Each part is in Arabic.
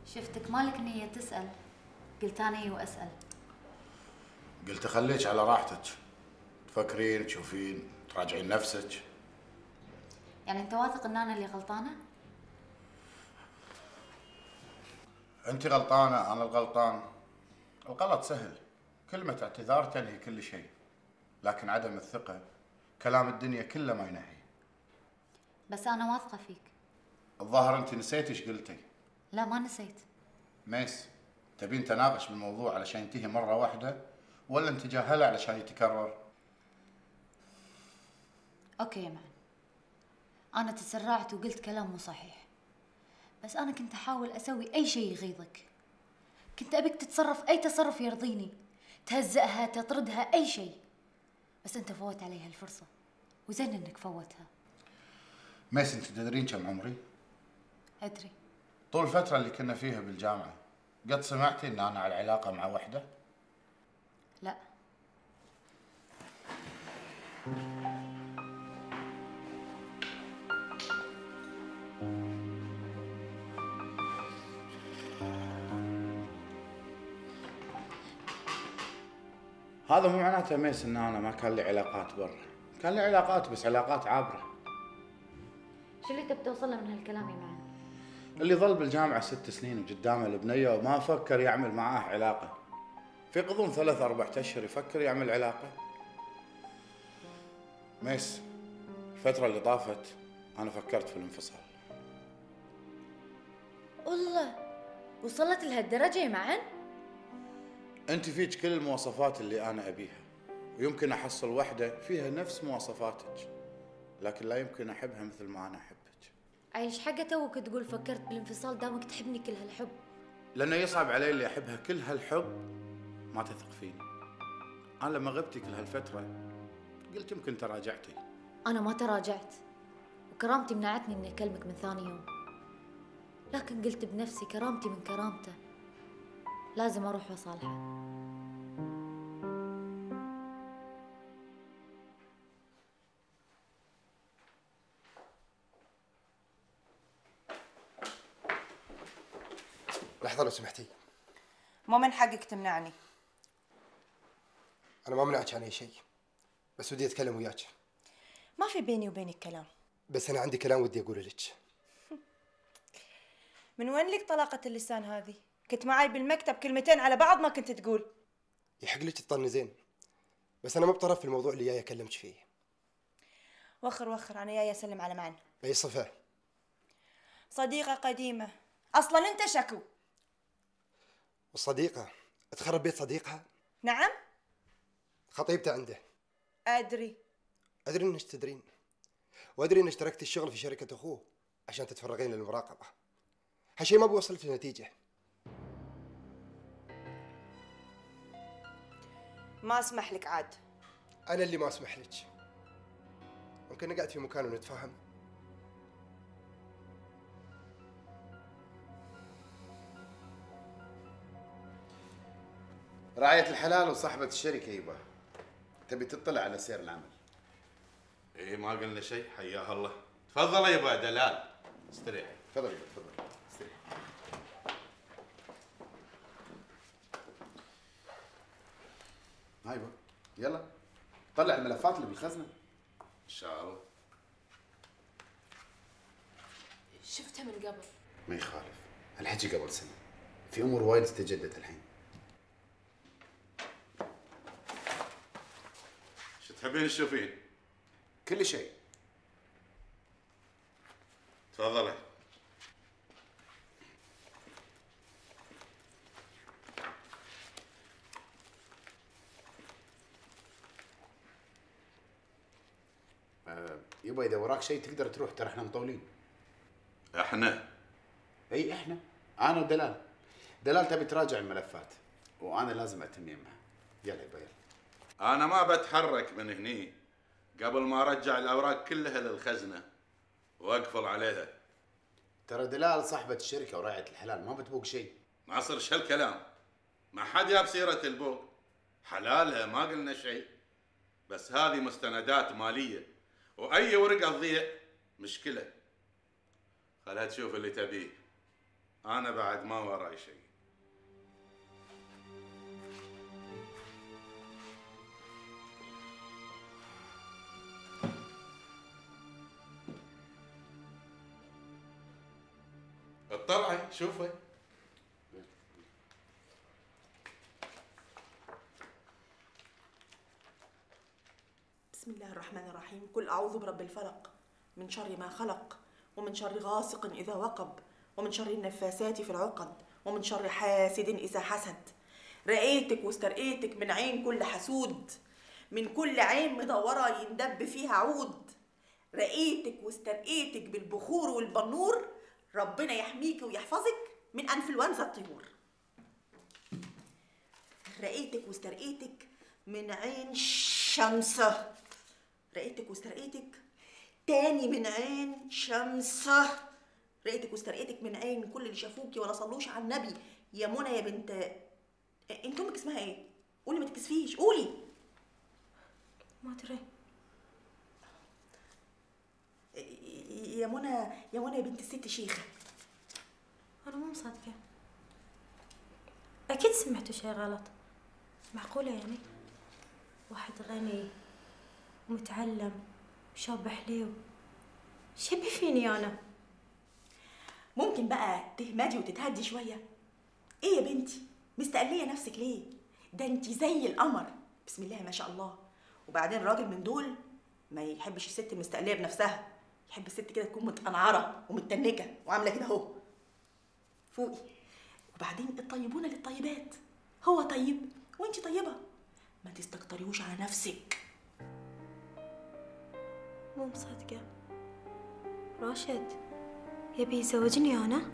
شفتك مالك نية تسأل، قلت أنا وأسأل. قلت خليك على راحتك، تفكرين تشوفين تراجعين نفسك. يعني أنت واثق إن أنا اللي غلطانة؟ أنت غلطانة، أنا الغلطان. الغلط سهل، كلمة اعتذار تنهي كل شيء، لكن عدم الثقة كلام الدنيا كله ما ينهي. بس أنا واثقة فيك. الظاهر أنت نسيتي ايش قلتي. لا ما نسيت. ميس، تبين تناقش بالموضوع علشان ينتهي مرة واحدة، ولا نتجاهله علشان يتكرر؟ أوكي يا معن، أنا تسرعت وقلت كلام مو صحيح، بس أنا كنت أحاول أسوي أي شيء يغيظك. كنت أبيك تتصرف أي تصرف يرضيني، تهزئها تطردها أي شيء، بس أنت فوت عليها الفرصة، وزين إنك فوتها. ميس، أنت تدرين كم عمري؟ أدري. طول الفترة اللي كنا فيها بالجامعة قد سمعتي إن أنا على علاقة مع وحدة؟ لا. هذا مو معناته ميس ان انا ما كان لي علاقات برا، كان لي علاقات بس علاقات عابره. شو اللي تبي توصل له من هالكلام يا معن؟ اللي ظل بالجامعه 6 سنين وقدامه البنيه وما فكر يعمل معاه علاقه، في غضون 3 4 اشهر يفكر يعمل علاقه. ميس، الفتره اللي طافت انا فكرت في الانفصال. والله وصلت لهالدرجه يا معن؟ انت فيك كل المواصفات اللي انا ابيها، ويمكن احصل وحده فيها نفس مواصفاتك، لكن لا يمكن احبها مثل ما انا احبك. عايش حقه توك تقول فكرت بالانفصال دامك تحبني كل هالحب؟ لانه يصعب علي اللي احبها كل هالحب ما تثق فيني. انا لما غبتي كل هالفتره قلت يمكن تراجعتي. انا ما تراجعت، وكرامتي منعتني اني اكلمك من ثاني يوم، لكن قلت بنفسي كرامتي من كرامته، لازم اروح واصالحه. لحظة لو سمحتي. مو من حقك تمنعني. أنا ما منعك عن أي شيء، بس ودي أتكلم وياك. ما في بيني وبينك كلام. بس أنا عندي كلام ودي أقوله لك. من وين لك طلاقة اللسان هذه؟ كنت معي بالمكتب كلمتين على بعض ما كنت تقول. يحق لك تطنزين، بس أنا ما بطرف في الموضوع اللي جاي أكلمك فيه. وخر وخر، أنا جاي أسلم على معن. بأي صفة؟ صديقة قديمة، أصلاً أنت شكو. والصديقة تخرب بيت صديقها؟ نعم؟ خطيبته عنده. أدري. أدري إنك تدرين، وأدري إنك تركت الشغل في شركة أخوه عشان تتفرغين للمراقبة. هالشيء ما بيوصلك لنتيجة. ما أسمح لك عاد. أنا اللي ما أسمح لك. ممكن نقعد في مكان ونتفاهم؟ راعية الحلال وصاحبة الشركة يبا، تبي تطلع على سير العمل. ايه ما قلنا شيء، حياها الله. تفضل يبا دلال، استريح. تفضل يبا تفضل استريح. هاي يبا يلا طلع الملفات اللي بالخزنة. ان شاء الله. شفتها من قبل. ما يخالف، الحكي قبل سنة، في أمور وايد استجدت الحين. شو تحبين تشوفين؟ كل شيء. تفضلي. يبا إذا وراك شيء تقدر تروح، ترى احنا مطولين. احنا؟ اي احنا، انا ودلال. دلال تبي تراجع الملفات وانا لازم اتم يمها. يلا يبا يلا. انا ما بتحرك من هني قبل ما ارجع الاوراق كلها للخزنه واقفل عليها. ترى دلال صاحبة الشركة وراعية الحلال، ما بتبوق شيء. ناصر شو هالكلام؟ ما حد جاب سيره البوق، حلالها ما قلنا شيء، بس هذه مستندات ماليه واي ورقه تضيع مشكله. خلها تشوف اللي تبيه، انا بعد ما وراي شيء. اطلعي شوفي. بسم الله الرحمن الرحيم. قل أعوذ برب الفلق من شر ما خلق ومن شر غاسق إذا وقب ومن شر النفاثات في العقد ومن شر حاسد إذا حسد. رقيتك واسترقيتك من عين كل حسود، من كل عين مدورة يندب فيها عود. رقيتك واسترقيتك بالبخور والبنور، ربنا يحميك ويحفظك من أنفلونزا الطيور. رقيتك واسترقيتك من عين شمسة، رقيتك واسترقيتك تاني من عين شمسة. رقيتك واسترقيتك من عين كل اللي شافوكي ولا صلوش على النبي. يا منى يا بنت، انت امك اسمها ايه؟ قولي ما تكسفيش، قولي. ما ادري. يا منى يا منى يا بنت الست شيخة. انا مو مصدقة، اكيد سمعتوا شيء غلط. معقولة يعني واحد غني متعلم شاب حليو شبه فيني انا؟ ممكن بقى تهمدي وتتهدي شوية؟ ايه يا بنتي مستقلية نفسك ليه؟ ده انت زي القمر، بسم الله ما شاء الله. وبعدين راجل من دول ما يحبش الست المستقلية بنفسها، يحب الست كده تكون متقنعرة ومتنكة وعاملة كده اهو. فوقي. وبعدين الطيبون للطيبات، هو طيب وانت طيبة، ما تستكتريوش على نفسك. مو مصدقة. راشد يبي يزوجني انا؟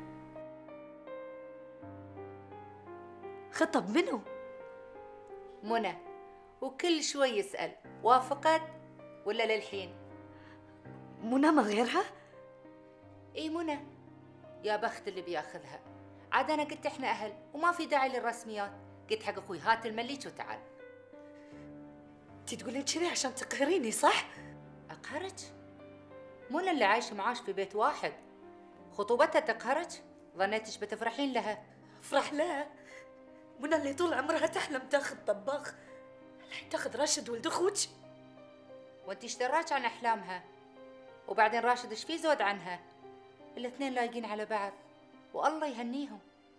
خطب منو؟ منى، وكل شوي يسأل وافقت ولا للحين؟ منى ما غيرها؟ اي منى، يا بخت اللي بياخذها. عاد انا قلت احنا اهل وما في داعي للرسميات. قلت حق اخوي هات المليك وتعال. انتي تقولين كذي عشان تقهريني صح؟ اقهرك؟ منى اللي عايشه معاش في بيت واحد، خطوبتها تقهرك؟ ظنيتش بتفرحين لها؟ افرح لها؟ منى اللي طول عمرها تحلم تاخذ طباخ، الحين تاخذ راشد ولد اخوك. وانت ايش دراك عن احلامها؟ وبعدين راشد ايش في زود عنها؟ الاثنين لايقين على بعض والله يهنيهم.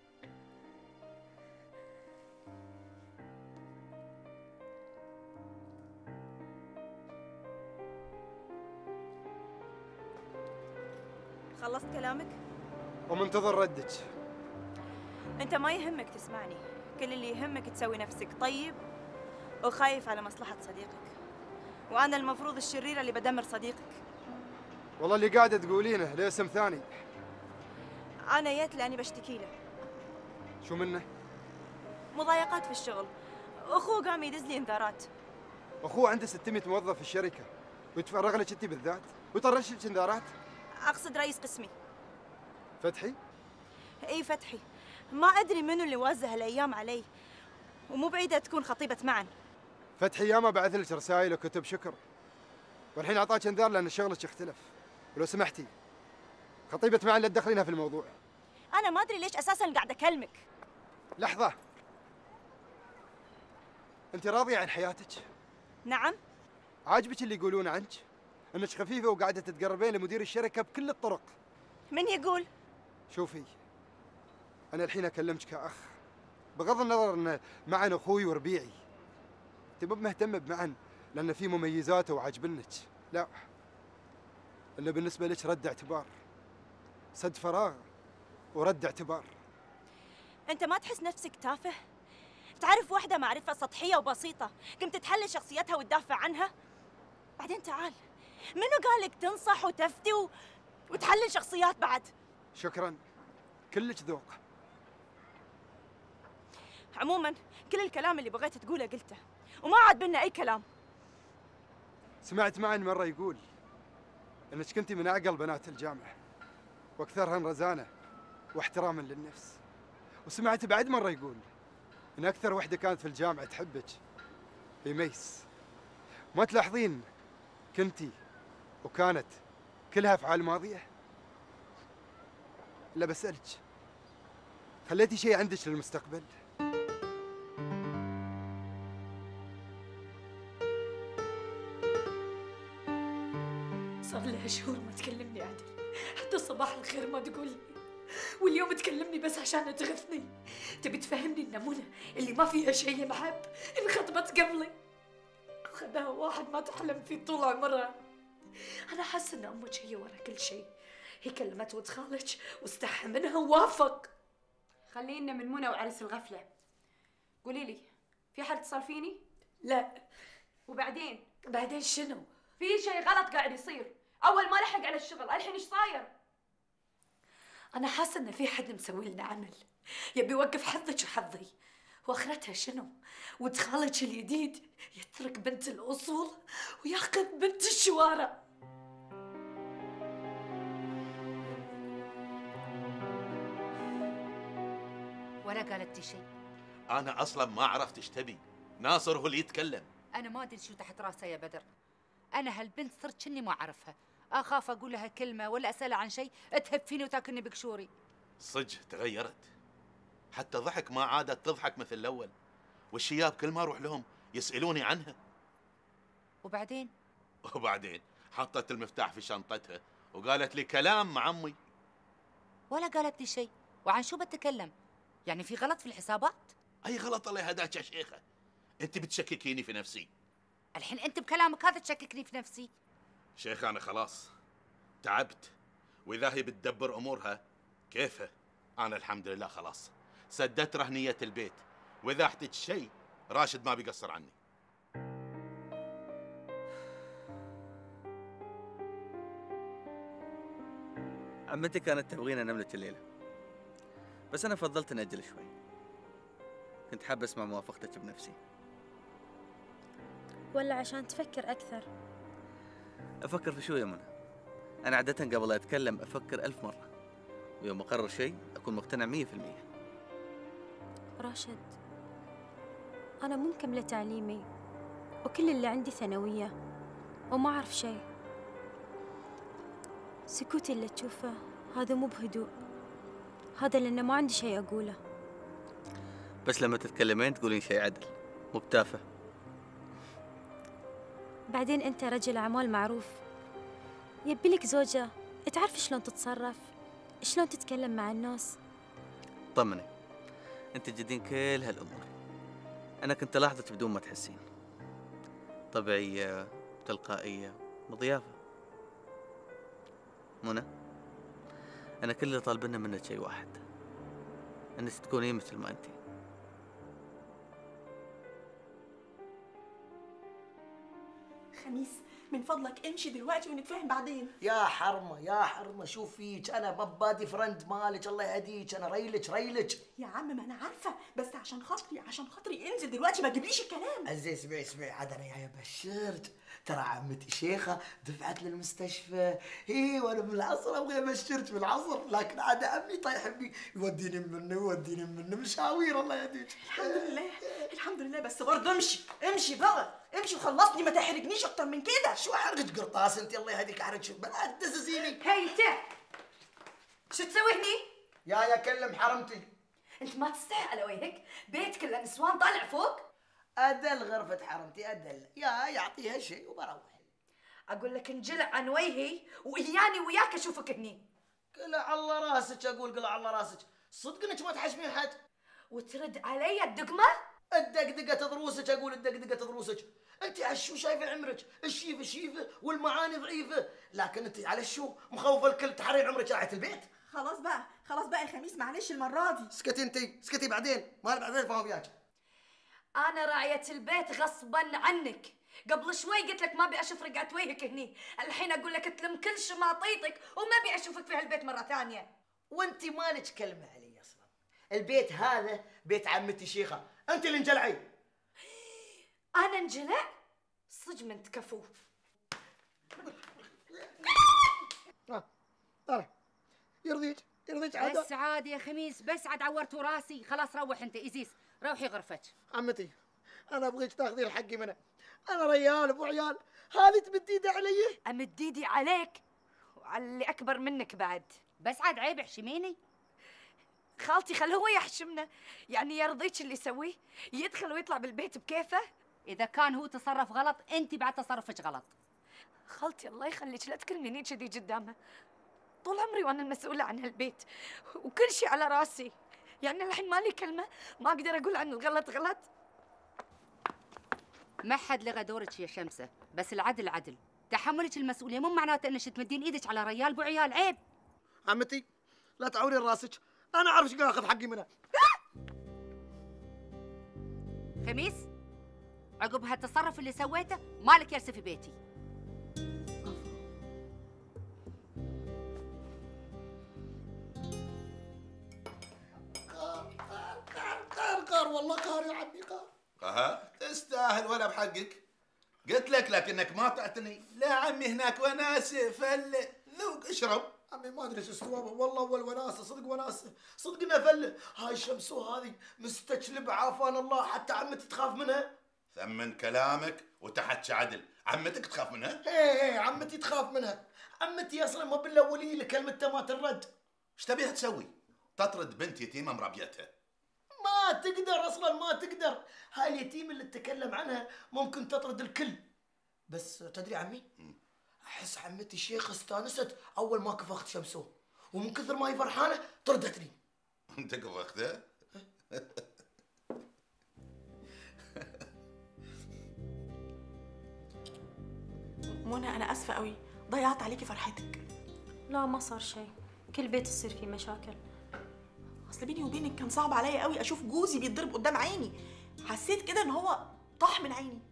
خلصت كلامك؟ ومنتظر ردك. انت ما يهمك تسمعني، كل اللي يهمك تسوي نفسك طيب وخايف على مصلحة صديقك، وانا المفروض الشريرة اللي بدمر صديقك. والله اللي قاعدة تقولينه له اسم ثاني. انا جيت لاني بشتكي له. شو منه؟ مضايقات في الشغل، اخوه قام يدز لي انذارات. اخوه عنده 600 موظف في الشركة ويتفرغ لك انت بالذات ويطرش لك انذارات؟ اقصد رئيس قسمي. فتحي؟ اي فتحي، ما ادري منو اللي وزه الايام علي، ومو بعيدة تكون خطيبة معن. فتحي ياما بعث لك رسائل وكتب شكر، والحين اعطاك انذار لان شغلك اختلف. ولو سمحتي خطيبة معن لا تدخلينها في الموضوع. انا ما ادري ليش اساسا قاعدة اكلمك. لحظة، انت راضية عن حياتك؟ نعم. عاجبك اللي يقولون عنك؟ انك خفيفة وقاعدة تتقربين لمدير الشركة بكل الطرق. من يقول؟ شوفي، انا الحين اكلمك كاخ، بغض النظر ان معن اخوي وربيعي. انت مو مهتمة بمعن لان في مميزاته وعاجبنك، لا، انه بالنسبة لك رد اعتبار، سد فراغ ورد اعتبار. انت ما تحس نفسك تافه؟ تعرف واحدة معرفة سطحية وبسيطة قمت تحلل شخصيتها وتدافع عنها؟ بعدين تعال، منو قالك تنصح وتفتي وتحلل شخصيات بعد؟ شكرا، كلك ذوق. عموما كل الكلام اللي بغيت تقوله قلته، وما عاد بينا اي كلام. سمعت معن مرة يقول انك كنتي من اعقل بنات الجامعة واكثرهن رزانة واحتراما للنفس. وسمعت بعد مرة يقول ان اكثر وحدة كانت في الجامعة تحبك هي ميس. ما تلاحظين كنتي وكانت كلها افعال ماضية؟ لا بسألك، خليتي شيء عندك للمستقبل؟ صار لها شهور ما تكلمني عدل، حتى صباح الخير ما تقول لي، واليوم تكلمني بس عشان تغثني. تبي تفهمني ان منى اللي ما فيها شيء ينحب انخطبت قبلي وخذها واحد ما تحلم فيه طول عمرها. انا حاسه ان امك هي ورا كل شيء. هي كلمت ولد خالك واستحى منها ووافق. خلينا من منى وعرس الغفله. قولي لي، في حد اتصل فيني؟ لا. وبعدين؟ بعدين شنو؟ في شيء غلط قاعد يصير. اول ما لحق على الشغل، الحين ايش صاير؟ انا حاسه ان في حد مسوي لنا عمل، يبي يوقف حظك وحظي. واخرتها شنو؟ ولد خالك الجديد يترك بنت الاصول وياخذ بنت الشوارع. ولا قالت لي شيء. انا اصلا ما عرفت ايش تبي. ناصر هو اللي يتكلم. انا ما ادري شو تحت راسها يا بدر. انا هالبنت صرت كني ما اعرفها، اخاف اقول لها كلمه ولا اسالها عن شيء تهب فيني وتاكلني بقشوري. صدق تغيرت، حتى ضحك ما عادت تضحك مثل الاول، والشياب كل ما اروح لهم يسالوني عنها. وبعدين حطت المفتاح في شنطتها وقالت لي كلام مع امي. ولا قالت لي شيء. وعن شو بتكلم؟ يعني في غلط في الحسابات؟ اي غلط الله يهداك يا شيخه، انت بتشككيني في نفسي. الحين انت بكلامك هذا تشككني في نفسي. شيخ انا خلاص تعبت، واذا هي بتدبر امورها كيفها. انا الحمد لله خلاص سددت رهنيه البيت، واذا احتج شيء راشد ما بيقصر عني. عمتي كانت تبغينا نملك الليله، بس انا فضلت ناجل شوي. كنت حاب اسمع موافقتك بنفسي. ولا عشان تفكر اكثر؟ افكر في شو يا منى؟ انا عاده قبل لا اتكلم افكر 1000 مره، ويوم اقرر شيء اكون مقتنع 100%. راشد، انا مو مكمله تعليمي وكل اللي عندي ثانويه وما اعرف شيء. سكوتي اللي تشوفه هذا مو بهدوء، هذا لأنه ما عندي شيء أقوله. بس لما تتكلمين تقولين شيء عدل، مو بتافه. بعدين أنت رجل أعمال معروف، يبيلك زوجة تعرف شلون تتصرف، شلون تتكلم مع الناس. طمني، أنت تجدين كل هالأمور. أنا كنت ألاحظك بدون ما تحسين، طبيعية، تلقائية، مضيافة. منى، أنا كل اللي طالبينه منك شيء واحد، أنك تكونين مثل ما أنتِ. خميس من فضلك امشي دلوقتي ونتفاهم بعدين. يا حرمه يا حرمه، شوف فيك انا ببادي فرند مالك، الله يهديك، انا ريلك. يا عم ما انا عارفه، بس عشان خاطري انزل دلوقتي، ما تجيبليش الكلام. عزيز اسمعي عاد انا يا بشرت، ترى عمتي شيخه دفعت للمستشفى، هي وانا من العصر ابغى ابشرك بالعصر، لكن عاد عمي طايح بي يوديني منه مشاوير، الله يهديك. الحمد لله بس برضه امشي بقى، امشي وخلصني، ما تحرجنيش اكتر من كده. شو احرج قرطاس انت، الله يهديك، احرج شو بنات تدززيني. هي انت شو تسوي هني؟ يا كلم حرمتي. انت ما تستحي على وجهك؟ بيت كله نسوان طالع فوق. ادل غرفة حرمتي ادل، يا يعطيها شيء وبروح. اقول لك انجلع عن وجهي واياني وياك اشوفك هني. قلع الله راسك، اقول قلع الله راسك، صدق انك ما تحشمين حد. وترد علي الدقمة؟ الدقدقة تضروسك، اقول الدقدقة تضروسك. انت على شو شايفه عمرك؟ الشيفه والمعاني ضعيفه، لكن انت على شو مخوفه الكل تحرين عمرك راحت البيت. خلاص بقى يا خميس، معلش المره دي. اسكتي انت، اسكتي بعدين، ما بعدين فاهم وياك. انا راعية البيت غصبا عنك، قبل شوي قلت لك ما ابي اشوف رقعة وجهك هني، الحين اقول لك تلم كل شماطيطك وما ابي اشوفك في هالبيت مرة ثانية. وانت مالك كلمة علي اصلا، البيت هذا بيت عمتي شيخة، انت اللي انجلعي. انا انجلع؟ صدق من تكفو. يرضيك عاد. بس عاد يا خميس، بس عاد عورتوا راسي، خلاص روح انت إيزيس، روحي غرفتك. عمتي انا ابغيك تاخذين حقي منه، انا ريال ابو عيال، هذه تمد ايدي علي. امد ايدي عليك وعلى اللي اكبر منك بعد. بس عاد عيب احشميني. خالتي خل هو يحشمنا، يعني يرضيك اللي يسويه؟ يدخل ويطلع بالبيت بكيفه؟ اذا كان هو تصرف غلط انت بعد تصرفك غلط. خالتي الله يخليك لا تكلميني كذي قدامه، طول عمري وانا المسؤولة عن هالبيت وكل شيء على راسي، يعني الحين مالي كلمة ما اقدر اقول عن الغلط غلط. ما حد لغى دورك يا شمسة، بس العدل عدل. تحملك المسؤولية مو معناته انك تمدين ايدك على ريال بو عيال، عيب. عمتي لا تعورين راسك، انا اعرف ايش قاعد اخذ حقي منها. خميس عقب هالتصرف اللي سويته مالك يرسي في بيتي. قار والله قار يا عمي قار. ها تستاهل ولا بحقك. قلت لك لكنك ما تعتني. لا عمي هناك وناسه فله، ذوق اشرب. عمي ما ادري ايش استوابه والله، اول وناسه صدق وناسه، صدق انها فله. هاي شمسو هذه مستجلبه عافانا الله، حتى عمتي تخاف منها. ثمن كلامك وتحت عدل. عمتك تخاف منها؟ ايه عمتي تخاف منها. عمتي اصلا ما بالاوليه لكلمته ما ترد. ايش تبيها تسوي؟ تطرد بنت يتيمه مربيتها؟ ما تقدر اصلا، ما تقدر. هاي اليتيم اللي تتكلم عنها ممكن تطرد الكل. بس تدري عمي، احس عمتي شيخ استانست اول ما كفخت شمسو، ومن كثر ما هي فرحانه طردتني. انت كفخته؟ منى انا اسفه قوي، ضيعت عليكي فرحتك. لا ما صار شيء، كل بيت تصير فيه مشاكل. اصل بيني وبينك كان صعب عليا قوي اشوف جوزي بيتضرب قدام عيني، حسيت كده ان هو طاح من عيني.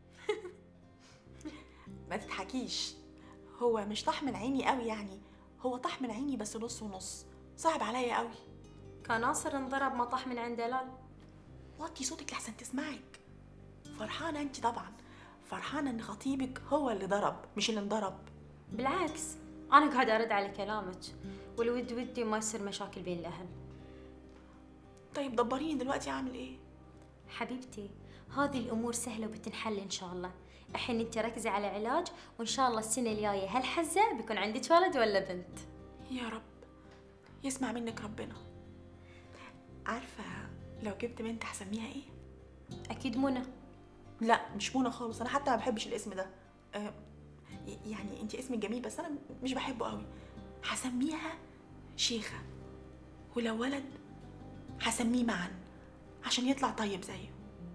ما تضحكيش، هو مش طاح من عيني قوي، يعني هو طاح من عيني بس نص ونص، صعب عليا قوي. كان ناصر انضرب ما طاح من عند دلال. وطي صوتك لحسن تسمعك. فرحانه انت طبعا، فرحانه ان خطيبك هو اللي ضرب مش اللي انضرب. بالعكس انا قاعده ارد على كلامك، والود ودي ما يصير مشاكل بين الاهل. طيب دبريني دلوقتي اعمل ايه؟ حبيبتي هذه الامور سهله وبتنحل ان شاء الله. الحين انت ركزي على علاج، وان شاء الله السنه الجايه هالحزه بيكون عندك ولد ولا بنت. يا رب يسمع منك ربنا. عارفه لو جبت بنت هسميها ايه؟ اكيد منى. لا مش منى خالص، انا حتى ما بحبش الاسم ده. يعني انت اسمك جميل بس انا مش بحبه قوي. هسميها شيخه، ولو ولد هسميه معا عشان يطلع طيب زيه.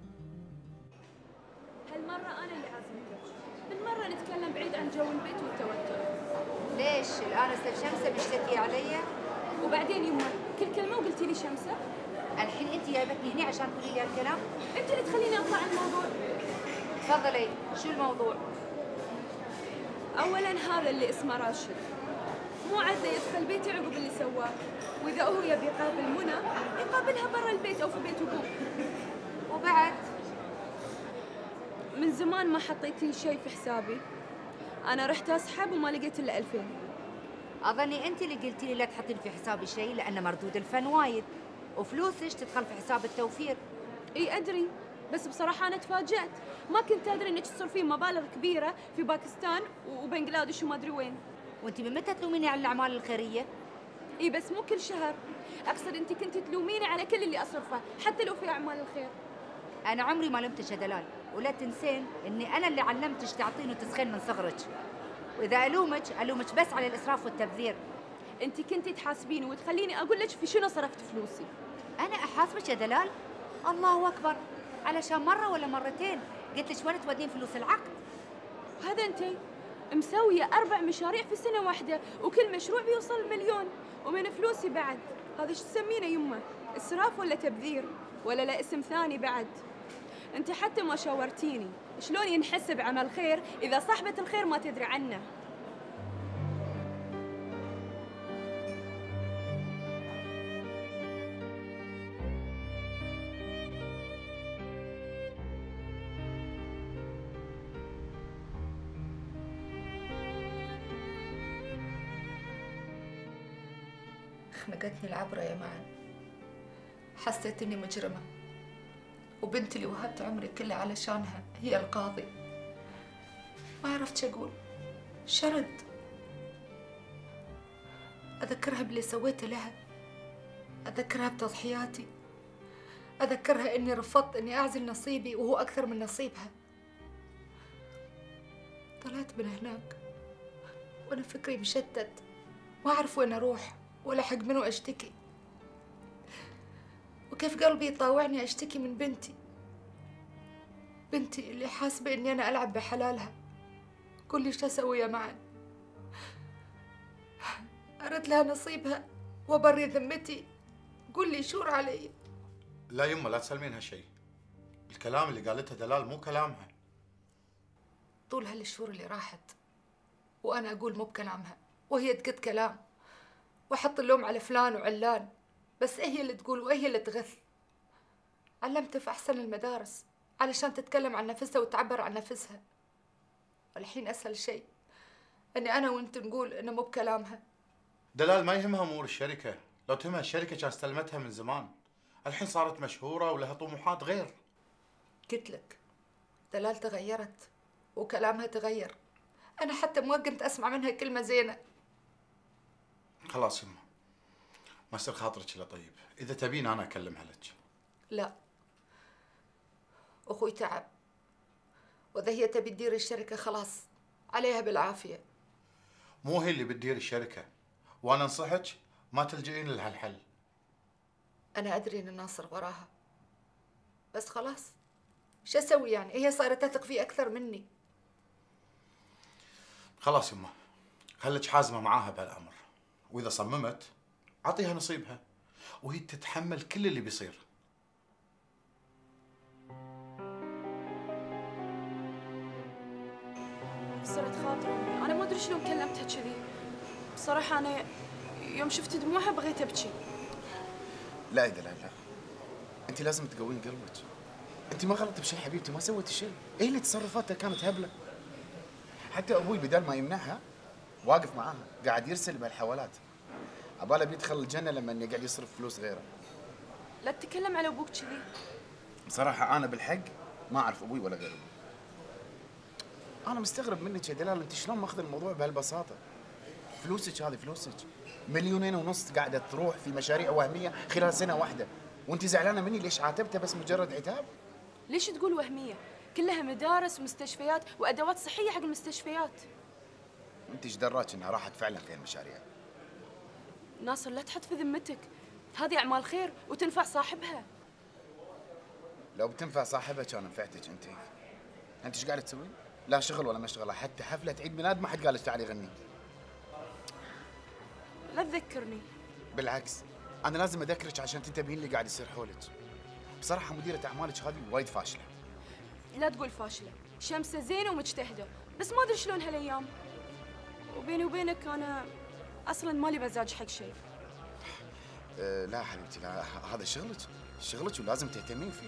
هالمرة أنا اللي عازمتك، بالمرة نتكلم بعيد عن جو البيت والتوتر. ليش الآن أستاذ شمسة مشتكية علي؟ وبعدين يمه كل كلمة وقلتي لي شمسة؟ الحين أنت جايبتني هنا عشان تقولي لي هالكلام؟ أنت اللي تخليني أطلع عن الموضوع. تفضلي، شو الموضوع؟ أولاً هذا اللي اسمه راشد مو عادة يدخل بيتي عقب اللي سواه، وإذا هو يبي يقابل منى يقابلها برا البيت أو في بيت أبوه. وبعد؟ من زمان ما حطيت لي شيء في حسابي، أنا رحت أسحب وما لقيت إلا 2000. أظني أنت اللي قلتي لي لا تحطين في حسابي شيء لأن مردود الفن وايد، وفلوسك تدخل في حساب التوفير. إي أدري، بس بصراحة أنا تفاجأت، ما كنت أدري إنك تصرفين مبالغ كبيرة في باكستان وبنغلاديش وما أدري وين. وأنت من متى تلوميني على الأعمال الخيرية؟ إي بس مو كل شهر، أقصد أنت كنت تلوميني على كل اللي أصرفه حتى لو في أعمال الخير. أنا عمري ما لمتك يا دلال، ولا تنسين إني أنا اللي علمتك تعطين وتسخين من صغرك، وإذا ألومك بس على الإسراف والتبذير. أنت كنتي تحاسبيني وتخليني أقول لك في شنو صرفت فلوسي. أنا أحاسبك يا دلال؟ الله أكبر، علشان مرة ولا مرتين قلت لك وين تودين فلوس العقد؟ هذا أنت مسوية 4 مشاريع في سنة واحدة، وكل مشروع بيوصل 1,000,000 ومن فلوسي بعد. هذا شو تسمينه يمه؟ إسراف ولا تبذير؟ ولا لا اسم ثاني بعد؟ أنت حتى ما شاورتيني شلون ينحسب عمل خير إذا صاحبة الخير ما تدري عنه. خنقتني العبرة يا معن، حسيت إني مجرمة، وبنتي اللي وهبت عمري كله علشانها هي القاضي. ما عرفت شو أقول، شرد أذكرها باللي سويته لها، أذكرها بتضحياتي، أذكرها إني رفضت إني أعزل نصيبي وهو أكثر من نصيبها. طلعت من هناك وأنا فكري مشتت، ما أعرف وين أروح ولا حق منو أشتكي، وكيف قلبي يطاوعني أشتكي من بنتي اللي حاسبة إني أنا ألعب بحلالها. قول لي شو أسوي يا معن؟ أرد لها نصيبها وأبري ذمتي، قول لي شور علي. لا يمه لا تسلمينها شيء، الكلام اللي قالته دلال مو كلامها. طول هالشهور اللي راحت وأنا أقول مو بكلامها وهي تقد كلام وأحط اللوم على فلان وعلان، بس هي اللي تقول وهي اللي تغث. علمتها في أحسن المدارس علشان تتكلم عن نفسها وتعبر عن نفسها، والحين أسهل شيء إني أنا وأنت نقول إنه مو بكلامها. دلال ما يهمها أمور الشركة، لو تهمها الشركة كان استلمتها من زمان. الحين صارت مشهورة ولها طموحات غير. قلت لك دلال تغيرت وكلامها تغير، أنا حتى ما قمت أسمع منها كلمة زينة. خلاص يمه، ما يصير خاطرك إلا طيب، إذا تبين أنا أكلمها لك. لا، أخوي تعب، وإذا هي تبي تدير الشركة خلاص عليها بالعافية. مو هي اللي بتدير الشركة، وأنا أنصحك ما تلجئين لهالحل. أنا أدري إن ناصر وراها، بس خلاص شو أسوي يعني؟ هي صارت تثق فيه أكثر مني. خلاص يمه، خليك حازمة معاها بهالأمر، وإذا صممت أعطيها نصيبها وهي تتحمل كل اللي بيصير. كسرت خاطر أمي، أنا ما أدري شلون كلمتها كذي. بصراحة أنا يوم شفت دموعها بغيت أبكي. لا يا دلال لا، أنت لازم تقوين قلبك. أنت ما غلطت بشيء حبيبتي، ما سويتي شيء، هي اللي تصرفاتها كانت هبلة. حتى أبوي بدل ما يمنعها واقف معاها قاعد يرسل بهالحوالات، عباله بيدخل الجنة لما إنه قاعد يصرف فلوس غيره. لا تتكلم على أبوك كذي. بصراحة أنا بالحق ما أعرف أبوي ولا غير أبوي. أنا مستغرب منك يا دلال، أنت شلون ماخذ الموضوع بهالبساطة؟ فلوسك هذه فلوسك، 2.5 مليون قاعدة تروح في مشاريع وهمية خلال سنة واحدة، وأنت زعلانة مني ليش عاتبتها بس مجرد عتاب؟ ليش تقول وهمية؟ كلها مدارس ومستشفيات وأدوات صحية حق المستشفيات. أنت ايش دراك إنها راحت فعلا في المشاريع؟ ناصر لا تحط في ذمتك، هذه أعمال خير وتنفع صاحبها. لو بتنفع صاحبها كان نفعتك أنت. أنت ايش قاعدة تسوي؟ لا شغل ولا مشغلة، حتى حفلة عيد ميلاد ما حد قال لك تعالي غني. لا تذكرني. بالعكس أنا لازم أذكرك عشان تنتبهين اللي قاعد يصير حولك. بصراحة مديرة أعمالك هذه وايد فاشلة. لا تقول فاشلة، شمسة زينة ومجتهدة، بس ما أدري شلون هالأيام. وبيني وبينك أنا أصلاً مالي مزاج حق شيء. لا حبيبتي لا، هذا شغلك ولازم تهتمين فيه.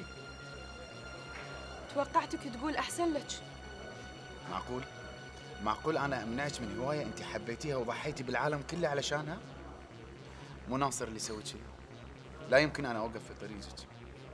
توقعتك تقول أحسن لك. معقول أنا أمنعك من هواية أنت حبيتيها وضحيتي بالعالم كله علشانها؟ مو ناصر اللي سوى شيء، لا يمكن أنا أوقف في طريقك.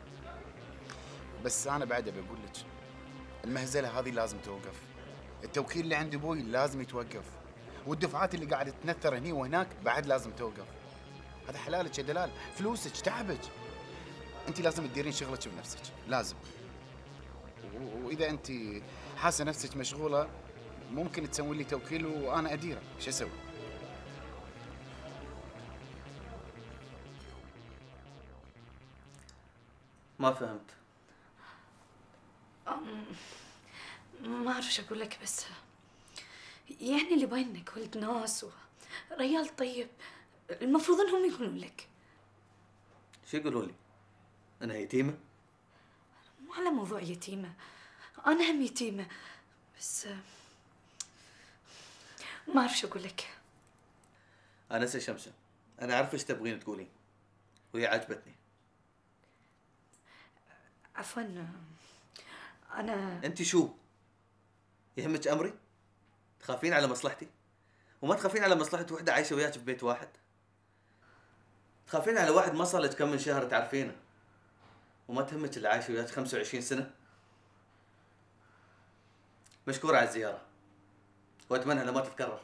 بس أنا بعد بقول لك المهزلة هذه لازم توقف، التوكيل اللي عند أبوي لازم يتوقف، والدفعات اللي قاعدة تنثر هني وهناك بعد لازم توقف. هذا حلالك يا دلال، فلوسك تعبك، أنت لازم تديرين شغلك بنفسك، لازم. وإذا أنت حاسة نفسك مشغولة ممكن تسوي لي توكيل وأنا أديره، شو أسوي؟ ما فهمت. ما أعرف شو أقول لك، بس يعني اللي باينك ولد ناس وريال طيب، المفروض إنهم يقولون لك. شو يقولون لي؟ أنا يتيمة؟ مو على موضوع يتيمة، أنا هم يتيمة، بس ما أعرف شو أقول لك. أنسة شمسة، أنا أعرف إيش تبغين تقولين، وهي عجبتني. عفواً أنا. أنت شو؟ يهمك أمري؟ تخافين على مصلحتي؟ وما تخافين على مصلحة وحدة عايشة وياك في بيت واحد؟ تخافين على واحد ما صار لك كم من شهر تعرفينه، وما تهمك اللي عايشة وياك 25 سنة؟ مشكورة على الزيارة، وأتمنى أنها ما تتكرر.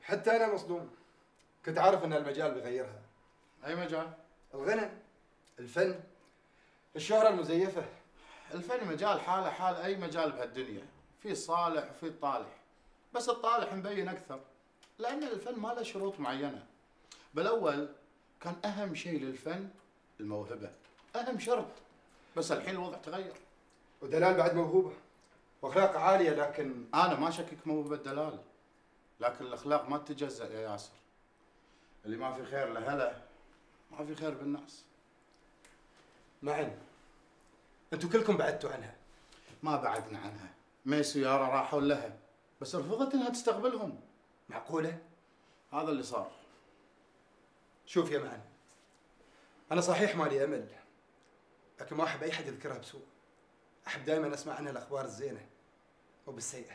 حتى انا مصدوم. كنت عارف ان المجال بيغيرها. اي مجال؟ الغنى، الفن، الشهرة المزيفة. الفن مجال حاله حال اي مجال بهالدنيا، في صالح وفي طالح، بس الطالح مبين اكثر، لان الفن ما له شروط معينه. بالاول كان اهم شيء للفن الموهبه، اهم شرط، بس الحين الوضع تغير. ودلال بعد موهوبة واخلاق عالية، لكن انا ما شكك موهبه دلال، لكن الاخلاق ما تتجزأ يا ياسر. اللي ما في خير لهلا ما في خير بالناس. معن، انتوا كلكم بعدتوا عنها. ما بعدنا عنها، مي سيارة راحوا لها، بس رفضت انها تستقبلهم. معقولة؟ هذا اللي صار. شوف يا معن، انا صحيح مالي امل، لكن ما احب اي حد يذكرها بسوء. احب دائما اسمع عنها الاخبار الزينة وبالسيئة.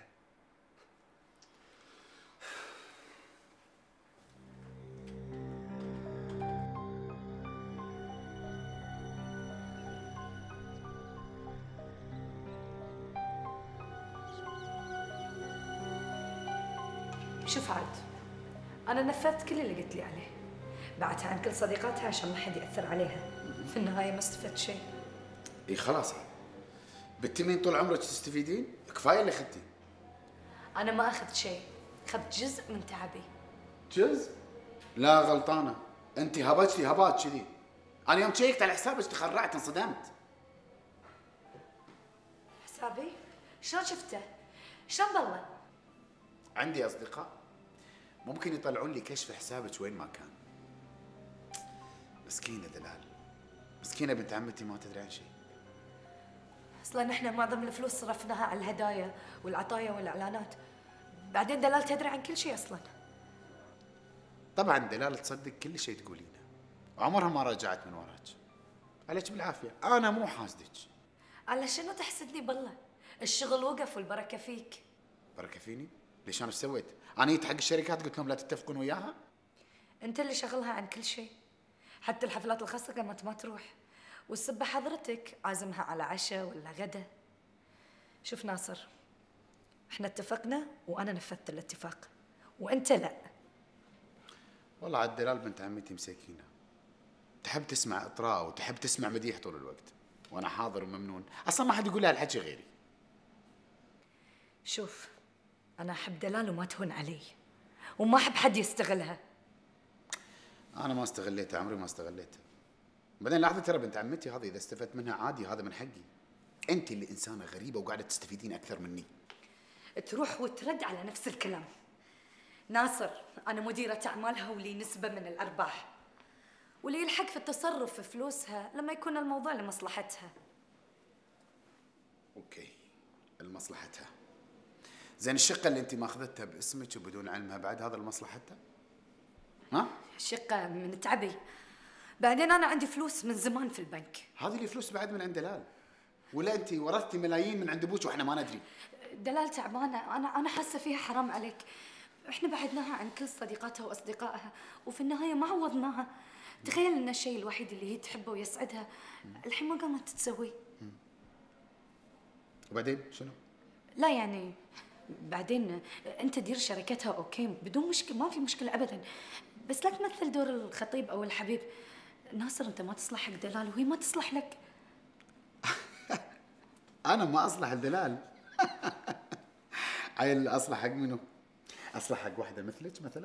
شوف عاد، أنا نفذت كل اللي قلت لي عليه، بعتها عن كل صديقاتها عشان ما حد يأثر عليها. في النهاية ما استفدت شيء. اي خلاص عاد، بالتمين طول عمرك تستفيدين؟ كفايه اللي اخذتي. أنا ما أخذت شيء، أخذت جزء من تعبي. جزء؟ لا غلطانه، انت هبجتي هبات كذي. انا يوم شيكت على حسابك تخرعت انصدمت. حسابي؟ شلون شفته؟ شلون بالله؟ عندي اصدقاء ممكن يطلعون لي كشف حسابك وين ما كان. مسكينه دلال، مسكينه بنت عمتي ما تدري عن شيء. أصلاً إحنا معظم الفلوس صرفناها على الهدايا والعطايا والإعلانات، بعدين دلال تدري عن كل شيء أصلاً. طبعا دلال تصدق كل شيء تقولينه، عمرها ما رجعت من وراك. عليك بالعافيه، انا مو حاسدك. على شنو تحسدني بالله؟ الشغل وقف والبركة فيك. بركه فيني؟ ليش انا ايش سويت؟ انا جيت حق الشركات قلت لهم لا تتفقون وياها؟ أنت اللي شغلها عن كل شيء، حتى الحفلات الخاصة قامت ما تروح، والسبة حضرتك عازمها على عشاء ولا غدا. شوف ناصر، احنا اتفقنا وأنا نفذت الاتفاق، وأنت لا. والله عاد دلال بنت عمتي مسكينه، تحب تسمع اطراء وتحب تسمع مديح طول الوقت، وانا حاضر وممنون، اصلا ما حد يقول لها الحكي غيري. شوف، أنا أحب دلال وما تهون علي، وما أحب حد يستغلها. انا ما استغليتها، عمري ما استغليتها. بعدين لاحظي ترى بنت عمتي هذه اذا استفدت منها عادي، هذا من حقي. انت اللي انسانه غريبه وقاعده تستفيدين اكثر مني. تروح وترد على نفس الكلام. ناصر، أنا مديرة أعمالها ولي نسبة من الأرباح، واللي يلحق في التصرف في فلوسها لما يكون الموضوع لمصلحتها. اوكي، لمصلحتها. زين الشقه اللي انت ماخذتها باسمك وبدون علمها بعد هذا لمصلحتها؟ ها؟ شقة من تعبي، بعدين أنا عندي فلوس من زمان في البنك. هذه اللي فلوس بعد من عند دلال، ولا انت ورثتي ملايين من عند ابوك واحنا ما ندري؟ دلال تعبانة، أنا حاسة فيها حرام عليك. إحنا بعدناها عن كل صديقاتها وأصدقائها، وفي النهاية ما عوضناها. تخيل إن الشيء الوحيد اللي هي تحبه ويسعدها الحين ما قامت تسويه. وبعدين شنو؟ لا يعني بعدين أنت دير شركتها أوكي بدون مشكلة، ما في مشكلة أبدا، بس لا تمثل دور الخطيب أو الحبيب. ناصر، أنت ما تصلح حق دلال وهي ما تصلح لك. انا ما اصلح لدلال. عيل اصلح حق منو؟ اصلح حق واحده مثلك مثلا؟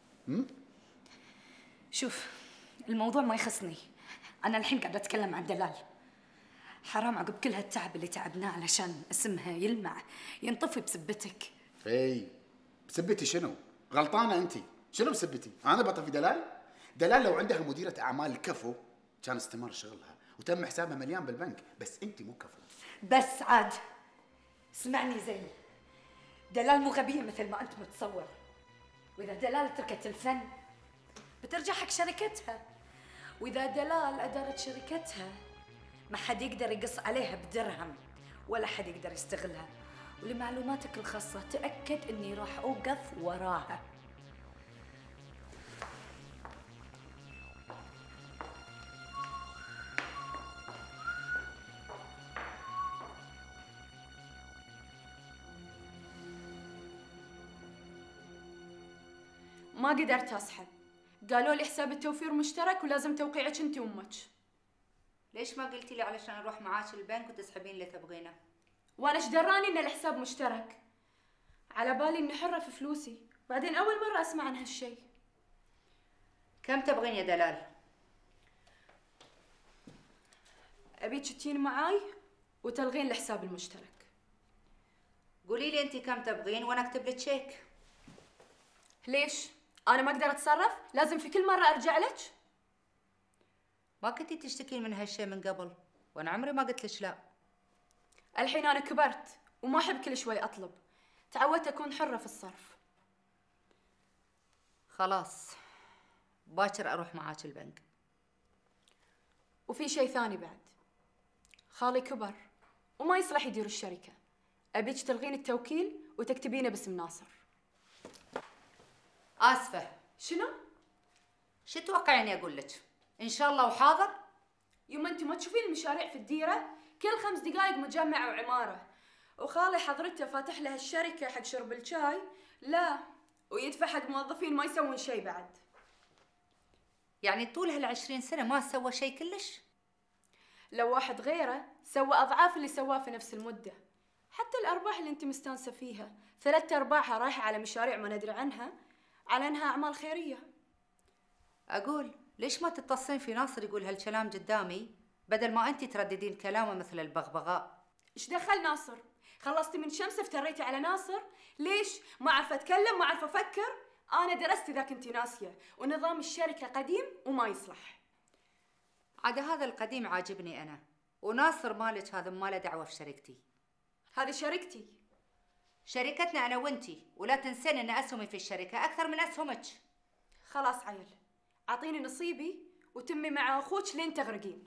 شوف، الموضوع ما يخصني، انا الحين قاعده اتكلم عن دلال. حرام عقب كل هالتعب اللي تعبناه علشان اسمها يلمع ينطفي بسبتك. اي بسبتي شنو؟ غلطانه انت. شنو بسبتي؟ انا بطفي دلال؟ دلال لو عندها مديره اعمال كفو كان استمر شغلها وتم حسابها مليان بالبنك، بس انت مو كفو. بس عاد اسمعني زين، دلال مو غبيه مثل ما انت متصور، واذا دلال تركت الفن بترجع حق شركتها، واذا دلال ادارت شركتها ما حد يقدر يقص عليها بدرهم ولا حد يقدر يستغلها. ولمعلوماتك الخاصه تاكد اني راح اوقف وراها. ما قدرت أسحب، قالوا لي حساب التوفير مشترك ولازم توقيعك أنت وأمك. ليش ما قلتي لي علشان اروح معاك البنك وتسحبين اللي تبغينه؟ وأنا إيش دراني إن الحساب مشترك؟ على بالي إني حرة في فلوسي، بعدين أول مرة أسمع عن هالشي. كم تبغين يا دلال؟ أبيك تجين معاي وتلغين الحساب المشترك. قولي لي انت كم تبغين وانا اكتب لك شيك. ليش؟ أنا ما أقدر أتصرف؟ لازم في كل مرة أرجع لك؟ ما كنتي تشتكين من هالشي من قبل، وانا عمري ما قلت لك لا. الحين أنا كبرت وما أحب كل شوي أطلب، تعودت أكون حرة في الصرف. خلاص باكر اروح معاك البنك. وفي شيء ثاني بعد، خالي كبر وما يصلح يدير الشركة، أبيك تلغين التوكيل وتكتبينه باسم ناصر. آسفة. شنو؟ شو تتوقعيني أقول لك؟ إن شاء الله وحاضر؟ يما أنت ما تشوفين المشاريع في الديرة؟ كل 5 دقايق مجمع وعمارة، وخالي حضرته فاتح له الشركة حق شرب الشاي، لا ويدفع حق موظفين ما يسوون شيء بعد. يعني طول هال20 سنة ما سوى شيء كلش؟ لو واحد غيره سوى أضعاف اللي سواه في نفس المدة. حتى الأرباح اللي أنت مستانسة فيها 3/4 رايحة على مشاريع ما ندري عنها، على أنها أعمال خيرية. أقول ليش ما تتصلين في ناصر يقول هالكلام قدامي بدل ما أنت ترددين كلامه مثل البغبغاء؟ إيش دخل ناصر؟ خلصتي من شمس افتريتي على ناصر؟ ليش؟ ما أعرف أتكلم، ما أعرف أفكر؟ أنا درست إذا كنتي ناسية، ونظام الشركة قديم وما يصلح. عاد هذا القديم عاجبني أنا، وناصر مالك هذا ما له دعوة في شركتي. هذه شركتي. شركتنا أنا وأنتي، ولا تنسين أن أسهمي في الشركة أكثر من أسهمك. خلاص عيل، أعطيني نصيبي وتمي مع أخوك لين تغرقين.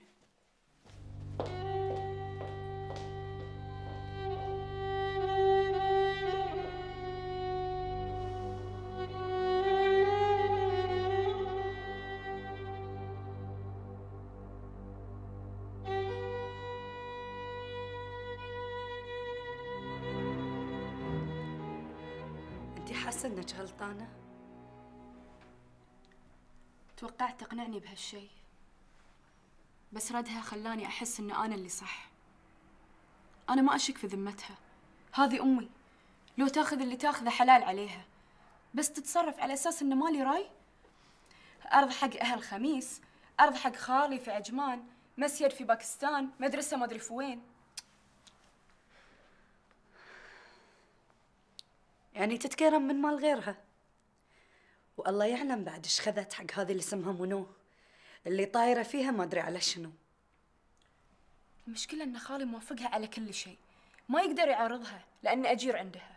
انتي حاسة انك غلطانة؟ توقعت تقنعني بهالشي، بس ردها خلاني أحس إن أنا اللي صح. أنا ما أشك في ذمتها، هذه أمي، لو تاخذ اللي تاخذه حلال عليها، بس تتصرف على أساس إنه مالي راي. أرض حق أهل خميس، أرض حق خالي في عجمان، مسجد في باكستان، مدرسة ما أدري في وين. يعني تتكرم من مال غيرها، والله يعلم بعد ايش خذت حق هذه اللي اسمها منو، اللي طايره فيها ما ادري على شنو. المشكلة إن خالي موافقها على كل شيء، ما يقدر يعارضها لأن أجير عندها.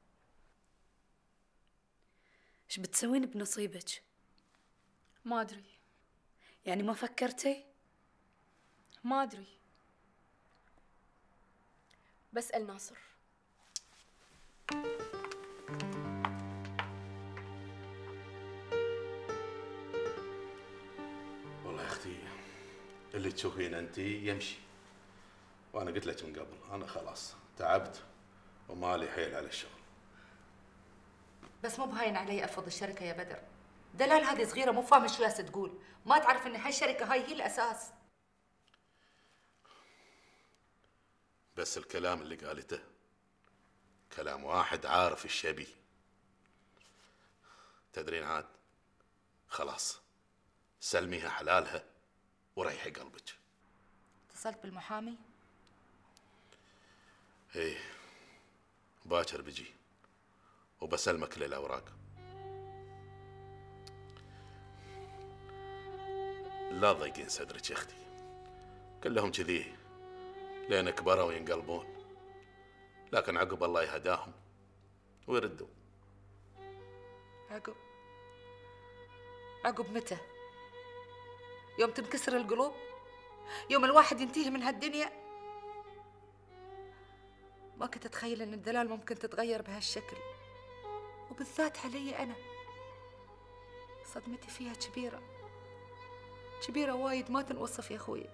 ايش بتسوين بنصيبك؟ ما أدري. يعني ما فكرتي؟ ما أدري، بسأل ناصر. والله يا اختي اللي تشوفين انت يمشي، وانا قلت لك من قبل انا خلاص تعبت ومالي حيل على الشغل. بس مو بهاين علي افض الشركه يا بدر. دلال هذه صغيره مو فاهمه شو جالسه تقول، ما تعرف ان هالشركه هاي هي الاساس. بس الكلام اللي قالته كلام واحد عارف الشبي. تدرين عاد خلاص سلميها حلالها وريحي قلبك. اتصلت بالمحامي؟ ايه باكر بجي وبسلمك كل الاوراق. لا تضيقين صدرك يا اختي، كلهم كذي لين كبروا وينقلبون، لكن عقب الله يهداهم ويردوا. عقب متى؟ يوم تنكسر القلوب؟ يوم الواحد ينتهي من هالدنيا؟ ما كنت اتخيل ان الدلال ممكن تتغير بهالشكل، وبالذات علي انا. صدمتي فيها كبيرة كبيرة وايد ما تنوصف يا اخوي.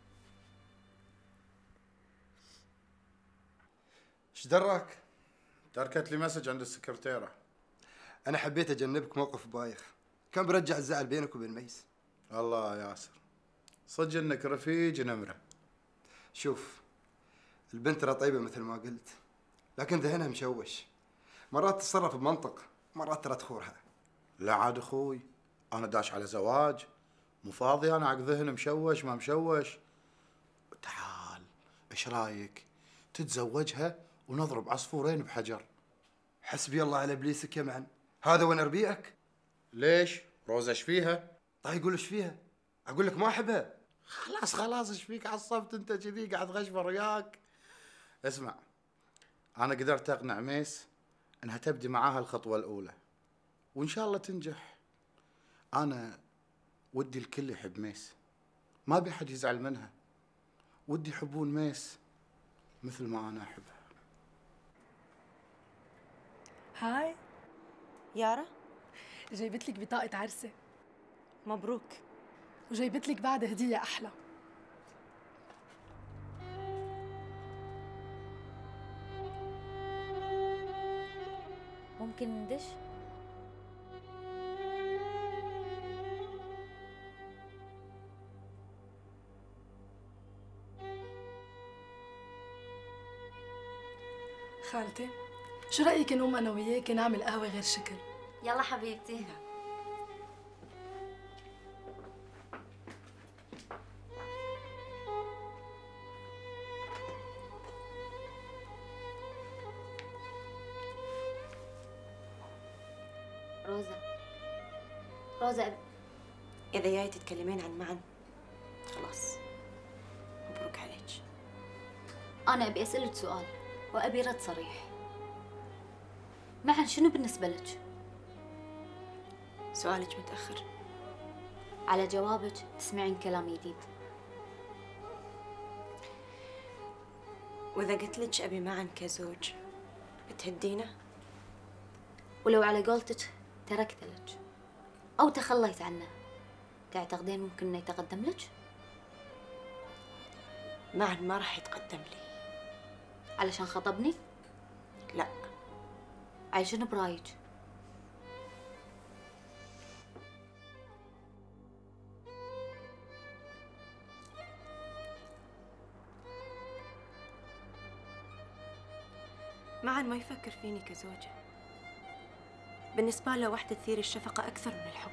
ايش دراك؟ تركت لي مسج عند السكرتيرة. انا حبيت اجنبك موقف بايخ كان برجع الزعل بينك وبين ميس. الله يا ياسر، صدق انك رفيج نمرة. شوف، البنت ترى طيبة مثل ما قلت، لكن ذهنها مشوش، مرات تتصرف بمنطق، مرات ترى تخورها. لا عاد اخوي، انا داش على زواج، مو فاضي انا عق ذهن مشوش ما مشوش. تعال، ايش رايك تتزوجها ونضرب عصفورين بحجر؟ حسبي الله على ابليسك يا معن، هذا وين اربيعك؟ ليش؟ روزة ايش فيها؟ طيب قول ايش فيها؟ اقول لك ما احبها. خلاص ايش فيك عصبت انت كذي قاعد غشبر وياك؟ اسمع، انا قدرت اقنع ميس انها تبدي معاها الخطوة الاولى وان شاء الله تنجح. انا ودي الكل يحب ميس، ما ابي حد يزعل منها، ودي يحبون ميس مثل ما انا احبها. هاي يارا، جايبت لك بطاقة عرسة. مبروك. وجايبت لك بعد هدية أحلى. ممكن ندش؟ خالتي، شو رأيك نقوم أنا وياكي نعمل قهوة غير شكل؟ يلا حبيبتي. روزا إذا جاي تتكلمين عن معن خلاص مبروك عليك. أنا أبي أسألك سؤال وأبي رد صريح. معن شنو بالنسبة لك؟ سؤالك متأخر. على جوابك تسمعين كلام جديد. وإذا قلت لك أبي معن كزوج بتهدينا؟ ولو على قولتك تركت لك أو تخليت عنه، تعتقدين ممكن إنه يتقدم لك؟ معن ما راح يتقدم لي. علشان خطبني؟ لا. على شنو برايك؟ معن ما يفكر فيني كزوجة. بالنسبة له وحدة تثير الشفقة أكثر من الحب.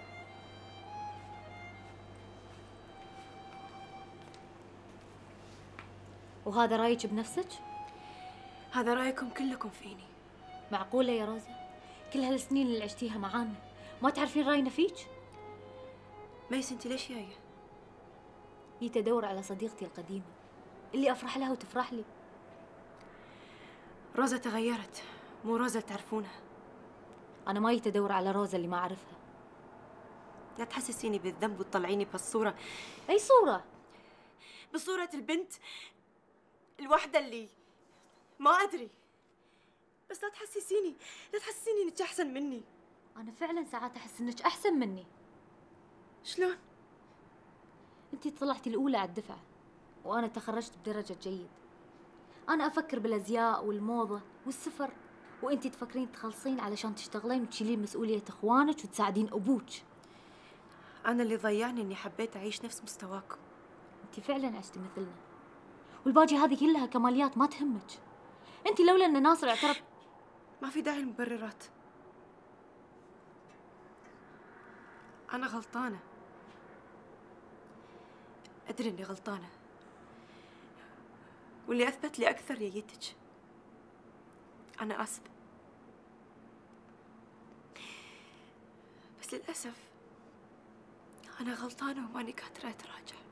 وهذا رايك بنفسك؟ هذا رايكم كلكم فيني. معقولة يا روزا؟ كل هالسنين اللي عشتيها معانا ما تعرفين راينا فيك؟ ميس انت ليش جاية؟ جيت ادور على صديقتي القديمة اللي افرح لها وتفرح لي. روزا تغيرت، مو روزا اللي تعرفونها. انا ما جيت ادور على روزا اللي ما اعرفها. لا تحسسيني بالذنب وتطلعيني بهالصورة. اي صورة؟ بصورة البنت الوحدة اللي ما ادري. بس لا تحسسيني انك احسن مني. انا فعلا ساعات احس انك احسن مني. شلون؟ انتي طلعتي الاولى على الدفعة وانا تخرجت بدرجة جيد. انا افكر بالازياء والموضة والسفر، وانتي تفكرين تخلصين علشان تشتغلين وتشيلين مسؤولية اخوانك وتساعدين ابوك. انا اللي ضيعني اني حبيت اعيش نفس مستواكم. انتي فعلا عشتي مثلنا، والباقي هذه كلها كماليات ما تهمك. انتي لولا ان ناصر اعترف. ما في داعي للمبررات. انا غلطانة، ادري اني غلطانة، واللي اثبت لي اكثر يجيتك. انا اسفة، بس للاسف انا غلطانة وماني قادرة اتراجع.